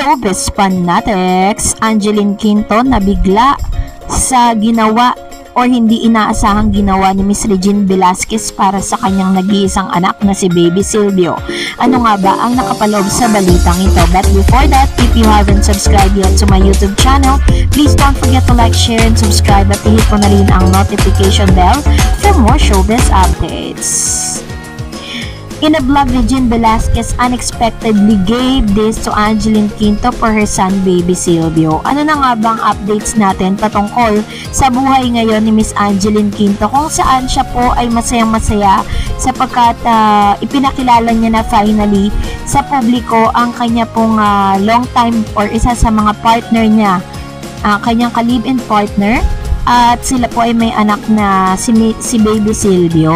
Showbiz Fanatics, Angeline Quinto nabigla sa ginawa or hindi inaasahang ginawa ni Miss Regine Velasquez para sa kanyang nag-iisang anak na si Baby Silvio. Ano nga ba ang nakapaloob sa balitang ito? But before that, if you haven't subscribed yet to my YouTube channel, please don't forget to like, share, and subscribe at i-hit mo na rin ang notification bell for more showbiz updates. In a vlog, Regine Velasquez unexpectedly gave this to Angeline Quinto for her son, Baby Silvio. Ano na nga bang updates natin patungkol sa buhay ngayon ni Miss Angeline Quinto, kung saan siya po ay masayang-masaya sapagkat ipinakilala niya na finally sa publiko ang kanya pong long time or isa sa mga partner niya, kanyang ka-live-in partner, at sila po ay may anak na si Baby Silvio.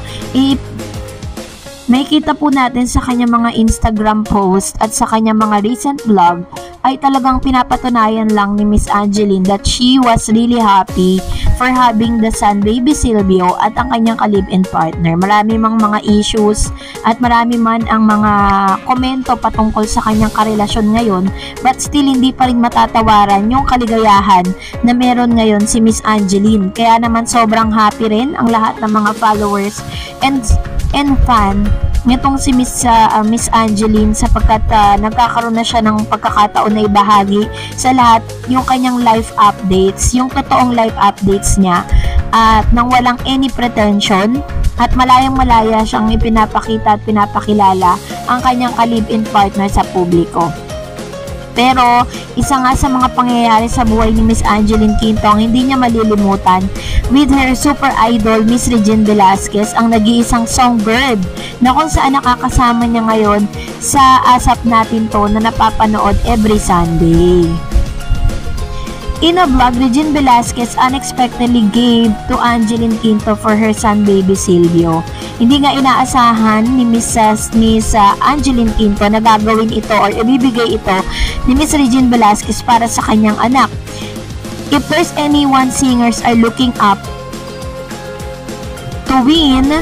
May kita po natin sa kanyang mga Instagram post at sa kanyang mga recent vlog ay talagang pinapatunayan lang ni Miss Angeline that she was really happy for having the son, Baby Silvio, at ang kanyang ka-live-in partner. Marami mang mga issues at marami man ang mga komento patungkol sa kanyang karelasyon ngayon, but still hindi pa rin matatawaran yung kaligayahan na meron ngayon si Miss Angeline. Kaya naman sobrang happy rin ang lahat ng mga followers and fan nitong si Miss Angeline sapagkat nagkakaroon na siya ng pagkakataon na ibahagi sa lahat yung kanyang life updates, yung totoong life updates niya, at nang walang any pretension at malayang-malaya siyang ipinapakita at pinapakilala ang kanyang ka-live-in partner sa publiko. Pero isa nga sa mga pangyayari sa buhay ni Miss Angeline Quinto ang hindi niya malilimutan with her super idol Miss Regine Velasquez, ang nag-iisang songbird na kung saan nakakasama niya ngayon sa asap natin to na napapanood every Sunday. In a vlog, Regine Velasquez unexpectedly gave to Angeline Quinto for her son, Baby Silvio. Hindi nga inaasahan ni Miss Angeline Quinto na gagawin ito or ibibigay ito ni Miss Regine Velasquez para sa kanyang anak. If there's anyone singers are looking up to win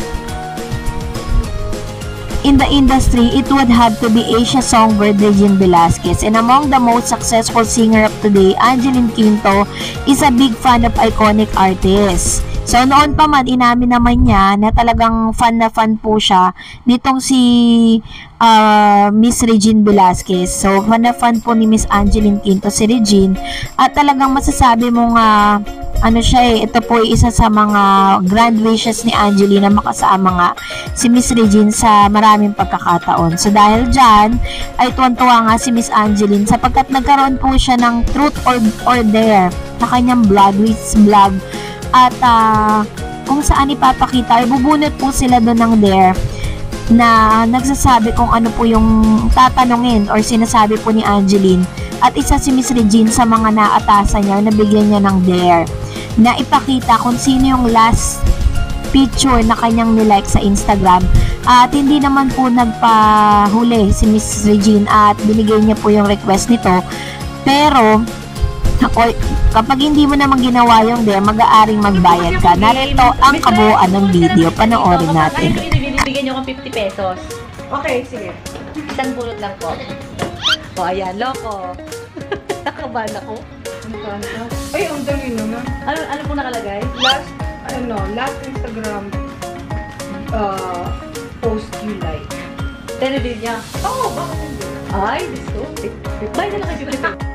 in the industry, it would have to be Asia songbird Regine Velasquez. And among the most successful singer of today, Angeline Quinto is a big fan of iconic artists. So noon pa man, inamin naman niya na talagang fan na fan po siya nitong si Miss Regine Velasquez. So fan na fan po ni Miss Angeline Quinto si Regine, at talagang masasabi mo nga ito po ay isa sa mga grand wishes ni Angeline na makasama nga si Miss Regine sa maraming pagkakataon. So dahil dyan ay tuwan-tuwa nga si Miss Angeline sapagkat nagkaroon po siya ng truth or dare na kanyang vlog, at kung saan ipapakita, bubunot po sila doon ng dare na nagsasabi kung ano po yung tatanungin or sinasabi po ni Angeline, at isa si Miss Regine sa mga naatasan niya, nabigyan niya ng dare na ipakita kung sino yung last picture na kanyang nilike sa Instagram. At hindi naman po nagpahuli si Miss Regine at binigay niya po yung request nito. Pero kapag hindi mo naman ginawa yung dare, mag-aaring magbayad ka. Narito ang kabuuan ng video. Panoorin natin. Bigyan niyo akong 50 pesos. Okay, sige. Isang bunot lang po. O, ayan, loko. Nakabahan ako. Ay, ang dali naman. Ano po nakalagay? Last Instagram post you like. Telebill niya. Oo, bakit hindi? Ay, gusto. Bye na lang kayo 50 pesos.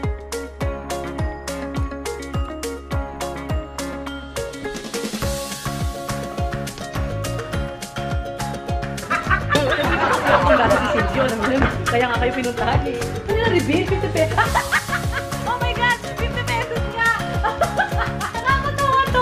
Kaya nga kayo pinuntahan eh. Ano na reveal? 50 pesos? Oh my God! 50 pesos nga! Nakakatawa to!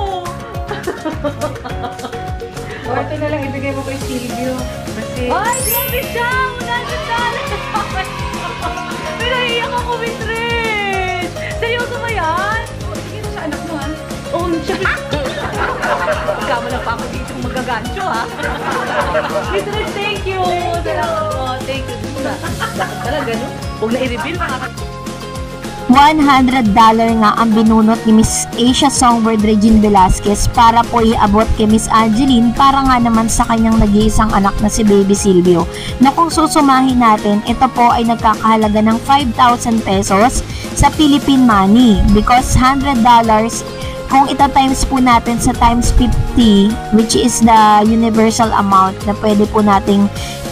O, ito na lang ibigay mo kay Silvio. Kasi... Ay! Grabe siya! Wala siya talaga! Pinaiyak ako, Miss Rich! Seryoso ba yan? Sige mo sa anak mo, ha? Oo, siya. Pagkamala pa ako dito magagancho, ha? Miss Rich, thank you! Salamat po. Thank you. Dapat talaga, no? Huwag na i-reveal. $100 nga ang binunot ni Miss Asia Songbird Regine Velasquez para po iabot kay Miss Angeline para nga naman sa kanyang nag-iisang anak na si Baby Silvio. Na kung susumahin natin, ito po ay nagkakahalaga ng 5,000 pesos sa Philippine money because $100 kung ita-times po natin sa times 50, which is the universal amount na pwede po nating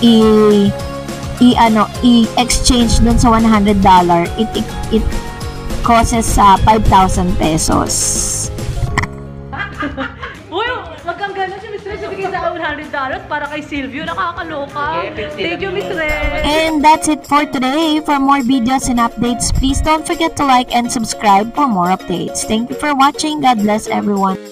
i-exchange dun sa $100, it causes 5,000 pesos. Uy, wag kang gano'n si Miss Red. Bigay sa akin $100 para kay Silvio. Nakakaloka. Thank you, Miss Red. And that's it for today. For more videos and updates, please don't forget to like and subscribe for more updates. Thank you for watching. God bless everyone.